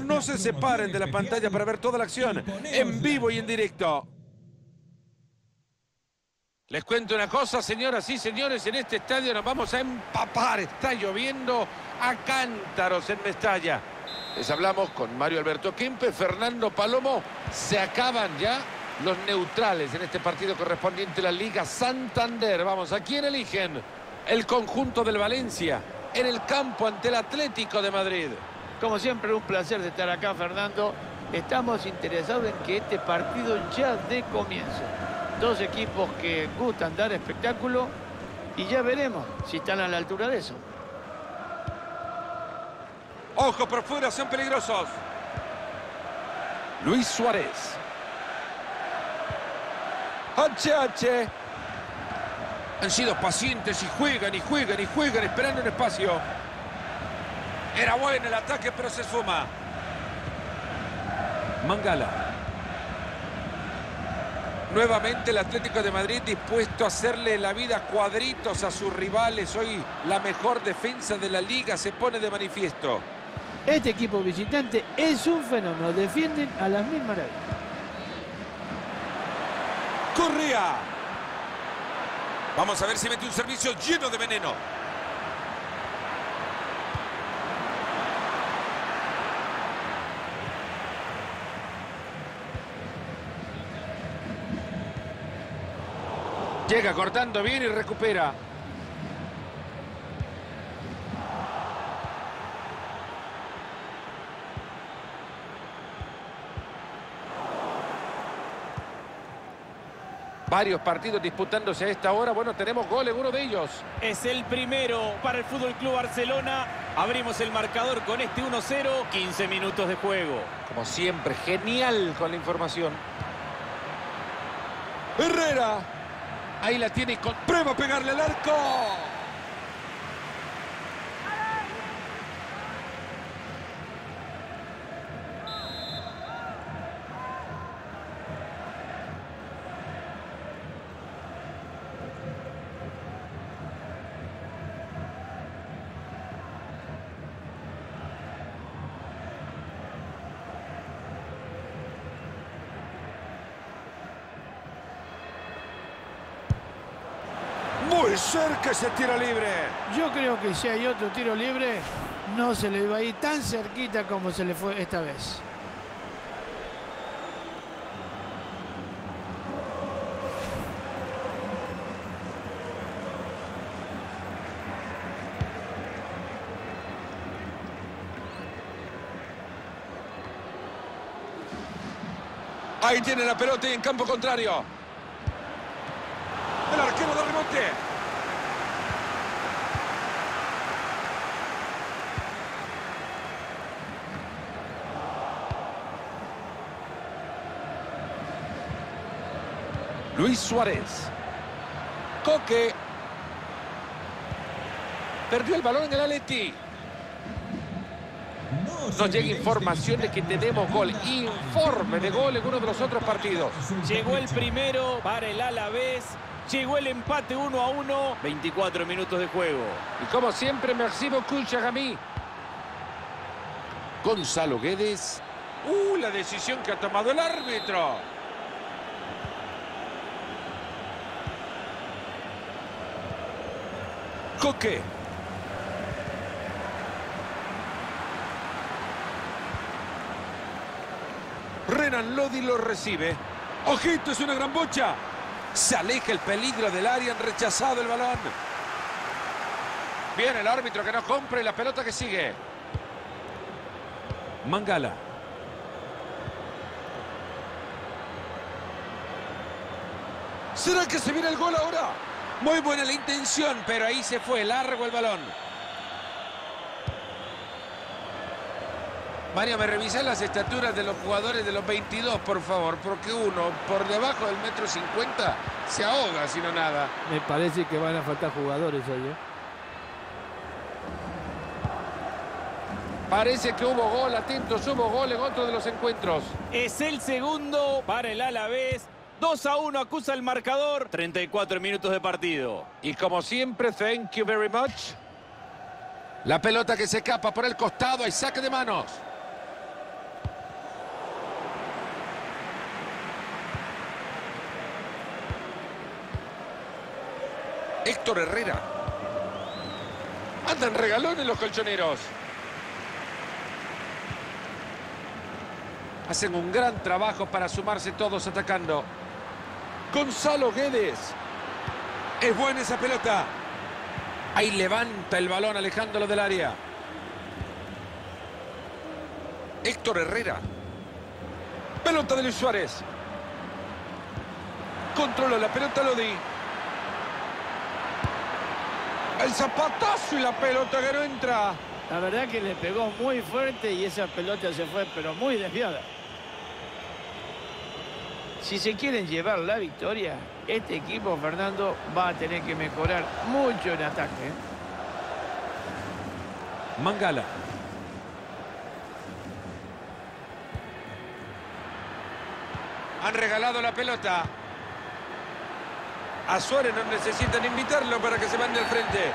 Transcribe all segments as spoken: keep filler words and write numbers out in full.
no se separen de la pantalla para ver toda la acción en vivo y en directo. Les cuento una cosa, señoras y señores, en este estadio nos vamos a empapar. Está lloviendo a cántaros en Mestalla. Les hablamos con Mario Alberto Kempe, Fernando Palomo. Se acaban ya los neutrales en este partido correspondiente a la Liga Santander. Vamos, ¿a quién eligen? El conjunto del Valencia en el campo ante el Atlético de Madrid. Como siempre, un placer de estar acá, Fernando. Estamos interesados en que este partido ya dé comienzo. Dos equipos que gustan dar espectáculo y ya veremos si están a la altura de eso. Ojo por fuera, son peligrosos. Luis Suárez. H H. Han sido pacientes y juegan y juegan y juegan esperando un espacio. Era bueno el ataque, pero se esfuma. Mangala. Nuevamente el Atlético de Madrid dispuesto a hacerle la vida cuadritos a sus rivales. Hoy la mejor defensa de la liga se pone de manifiesto. Este equipo visitante es un fenómeno. Defienden a las mil maravillas. Correa. Vamos a ver si mete un servicio lleno de veneno. Llega cortando bien y recupera. Varios partidos disputándose a esta hora. Bueno, tenemos gol en uno de ellos. Es el primero para el Fútbol Club Barcelona. Abrimos el marcador con este uno cero. quince minutos de juego. Como siempre, genial con la información. Herrera. Ahí la tiene con... ¡Prueba a pegarle al arco! Muy cerca ese tiro libre. Yo creo que si hay otro tiro libre, no se le va a ir tan cerquita como se le fue esta vez. Ahí tiene la pelota y en campo contrario. El arquero de rebote. Luis Suárez. Coque. Perdió el balón en el Atleti. Nos llega información de que tenemos gol. Informe de gol en uno de los otros partidos. Llegó el primero para el Alavés. Llegó el empate uno a uno. veinticuatro minutos de juego. Y como siempre, merci beaucoup, Chagami. Gonzalo Guedes. Uh, la decisión que ha tomado el árbitro. Coque. Renan Lodi lo recibe. ¡Ojito, es una gran bocha! Se aleja el peligro del área, han rechazado el balón. Bien, el árbitro que no compre la pelota que sigue. Mangala. ¿Será que se viene el gol ahora? Muy buena la intención, pero ahí se fue, largo el balón. Mario, ¿me revisan las estaturas de los jugadores de los veintidós, por favor? Porque uno, por debajo del metro cincuenta, se ahoga, si no nada. Me parece que van a faltar jugadores hoy, ¿eh? Parece que hubo gol, atentos, hubo gol en otro de los encuentros. Es el segundo para el Alavés. dos a uno acusa el marcador. treinta y cuatro minutos de partido. Y como siempre, thank you very much. La pelota que se escapa por el costado, hay saque de manos. Héctor Herrera. Andan regalones los colchoneros. Hacen un gran trabajo para sumarse todos atacando. Gonzalo Guedes. Es buena esa pelota. Ahí levanta el balón alejándolo del área. Héctor Herrera. Pelota de Luis Suárez. Controla la pelota Lodi. El zapatazo y la pelota que no entra. La verdad que le pegó muy fuerte y esa pelota se fue, pero muy desviada. Si se quieren llevar la victoria, este equipo, Fernando, va a tener que mejorar mucho en ataque, ¿eh? Mangala. Han regalado la pelota. A Suárez no necesitan invitarlo para que se mande al frente.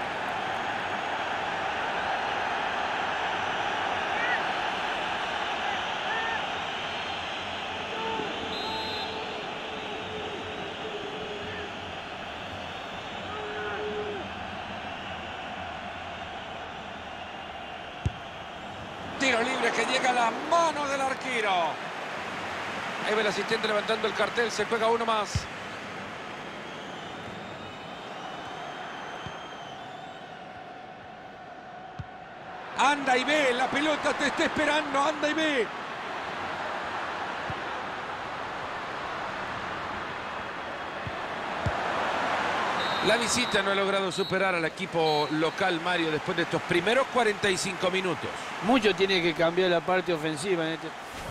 Tiro libre que llega a la mano del arquero. Ahí ve el asistente levantando el cartel. Se juega uno más. Anda y ve. La pelota te está esperando. Anda y ve. La visita no ha logrado superar al equipo local, Mario, después de estos primeros cuarenta y cinco minutos. Mucho tiene que cambiar la parte ofensiva en este...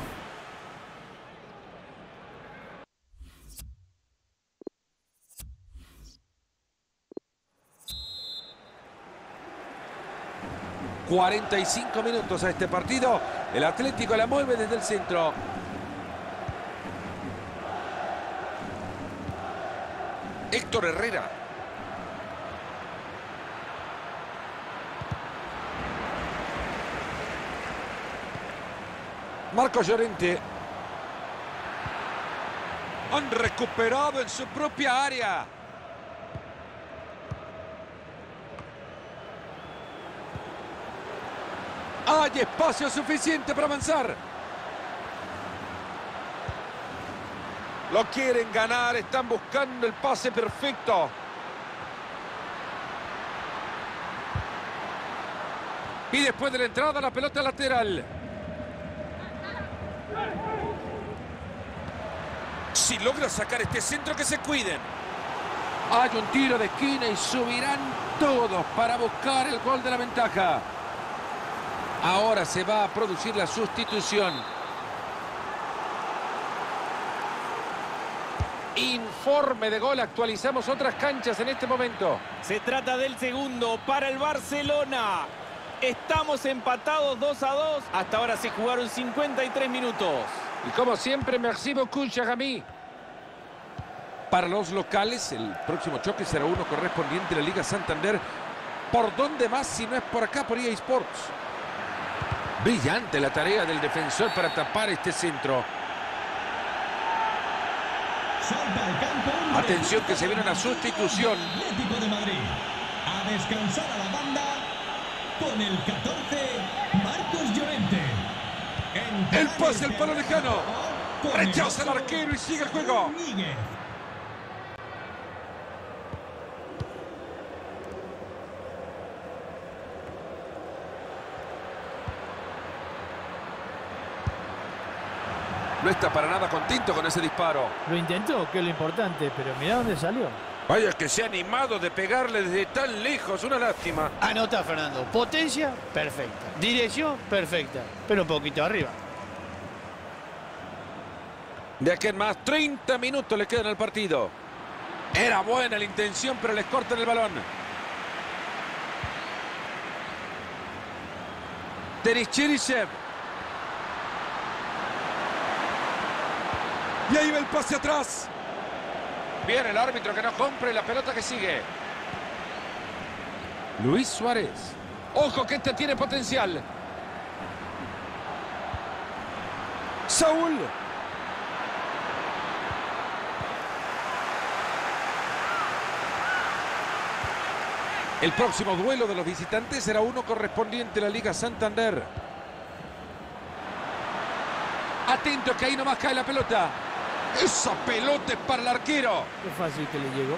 cuarenta y cinco minutos a este partido. El Atlético la mueve desde el centro. Héctor Herrera. Marcos Llorente. Han recuperado en su propia área. Hay espacio suficiente para avanzar. Lo quieren ganar, están buscando el pase perfecto. Y después de la entrada, la pelota lateral. Si logra sacar este centro, que se cuiden. Hay un tiro de esquina y subirán todos para buscar el gol de la ventaja. Ahora se va a producir la sustitución. Informe de gol. Actualizamos otras canchas en este momento. Se trata del segundo para el Barcelona. Estamos empatados dos a dos. Hasta ahora se jugaron cincuenta y tres minutos. Y como siempre, merci beaucoup, Chagami. Para los locales, el próximo choque será uno correspondiente a la Liga Santander. ¿Por dónde más si no es por acá, por E A Sports? Brillante la tarea del defensor para tapar este centro. Atención que se viene una sustitución. Atlético de Madrid. A descansar a la banda con el catorce, Marcos Llorente. El pase al palo lejano. Rechaza el arquero y sigue el juego. No está para nada contento con ese disparo. Lo intentó, que es lo importante, pero mirá dónde salió. Vaya que se ha animado de pegarle desde tan lejos. Una lástima. Anota, Fernando. Potencia, perfecta. Dirección, perfecta. Pero un poquito arriba. De aquí en más, treinta minutos le quedan al partido. Era buena la intención, pero les cortan el balón. Denis Chirichev. Y ahí va el pase atrás. Viene el árbitro que no compre la pelota que sigue. Luis Suárez. Ojo que este tiene potencial. Saúl. El próximo duelo de los visitantes será uno correspondiente a la Liga Santander. Atento que ahí nomás cae la pelota. Esa pelota es para el arquero. Qué fácil que le llegó.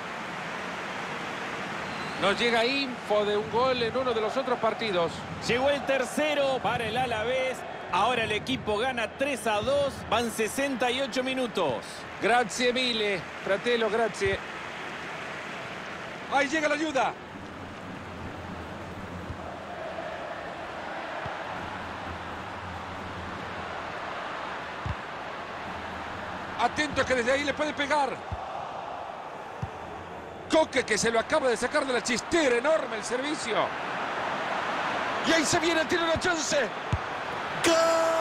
Nos llega info de un gol en uno de los otros partidos. Llegó el tercero para el Alavés. Ahora el equipo gana tres a dos. Van sesenta y ocho minutos. Grazie mille, fratello, grazie. Ahí llega la ayuda. Atento que desde ahí le puede pegar. Coque que se lo acaba de sacar de la chistera. Enorme el servicio. Y ahí se viene, tiene una chance. ¡Gol!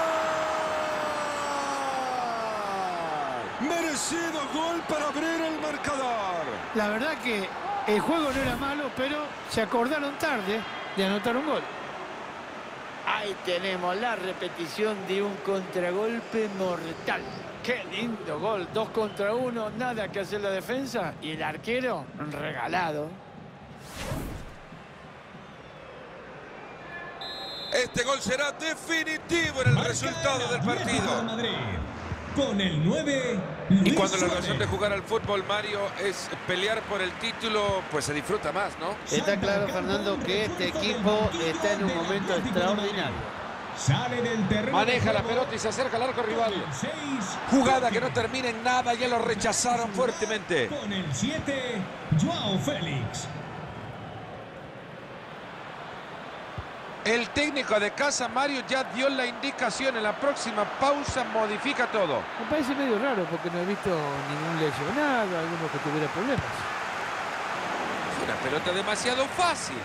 Merecido gol para abrir el marcador. La verdad que el juego no era malo, pero se acordaron tarde de anotar un gol. Ahí tenemos la repetición de un contragolpe mortal. ¡Qué lindo gol! Dos contra uno, nada que hacer la defensa. Y el arquero, regalado. Este gol será definitivo en el Marca resultado la del Real partido. Madrid. Con el nueve, Y Luis cuando la razón Suárez. de jugar al fútbol, Mario, es pelear por el título, pues se disfruta más, ¿no? Está claro, Fernando, que este equipo está en un momento extraordinario. Sale del terreno. Maneja de la juego pelota y se acerca al arco con rival. el seis, Jugada que no termina en nada, ya lo rechazaron fuertemente. Con el siete, Joao Félix. El técnico de casa, Mario, ya dio la indicación. En la próxima pausa modifica todo. Me parece medio raro porque no he visto ningún lesionado, alguno que tuviera problemas. Fue una pelota demasiado fácil.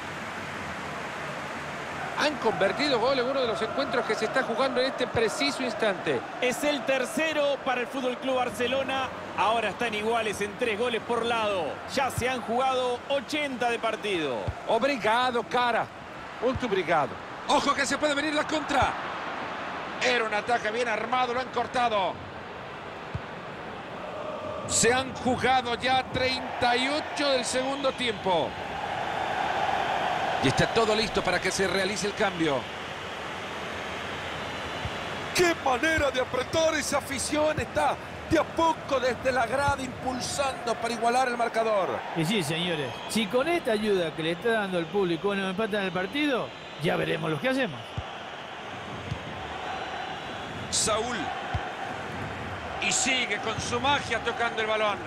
Han convertido gol en uno de los encuentros que se está jugando en este preciso instante. Es el tercero para el Fútbol Club Barcelona. Ahora están iguales en tres goles por lado. Ya se han jugado ochenta de partido. Obrigado, cara. Muito obrigado. Ojo que se puede venir la contra. Era un ataque bien armado, lo han cortado. Se han jugado ya treinta y ocho del segundo tiempo. Y está todo listo para que se realice el cambio. ¡Qué manera de apretar esa afición! Está de a poco desde la grada impulsando para igualar el marcador. Y sí, señores, si con esta ayuda que le está dando el público nos empatan el partido, ya veremos lo que hacemos. Saúl. Y sigue con su magia tocando el balón.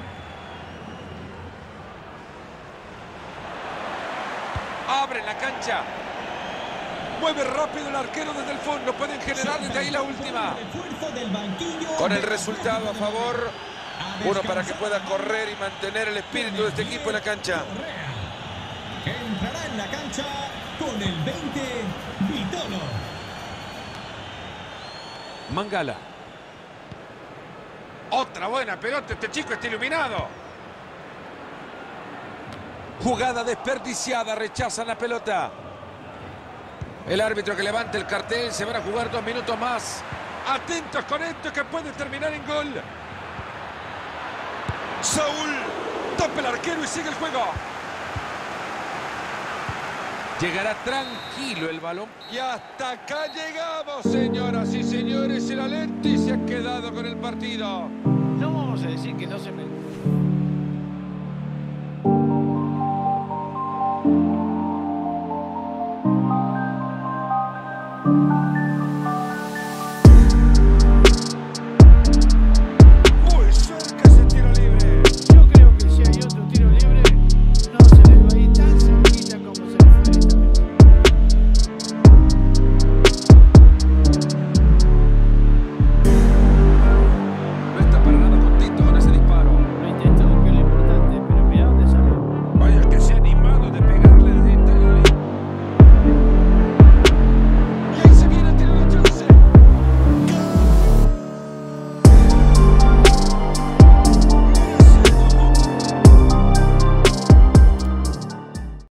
Abre la cancha. Mueve rápido el arquero desde el fondo. Pueden generar desde ahí la última. Refuerzo del banquillo Con el de resultado a favor. A Uno para que pueda descansar correr y mantener el espíritu de este equipo en la cancha. Correa. Entrará en la cancha con el veinte, Vitolo. Mangala. Otra buena pelota. Este chico está iluminado. Jugada desperdiciada. Rechazan la pelota. El árbitro que levanta el cartel. Se van a jugar dos minutos más. Atentos con esto que puede terminar en gol. Saúl. Topa el arquero y sigue el juego. Llegará tranquilo el balón. Y hasta acá llegamos, señoras y señores. El Atleti se ha quedado con el partido. No vamos a decir que no se me...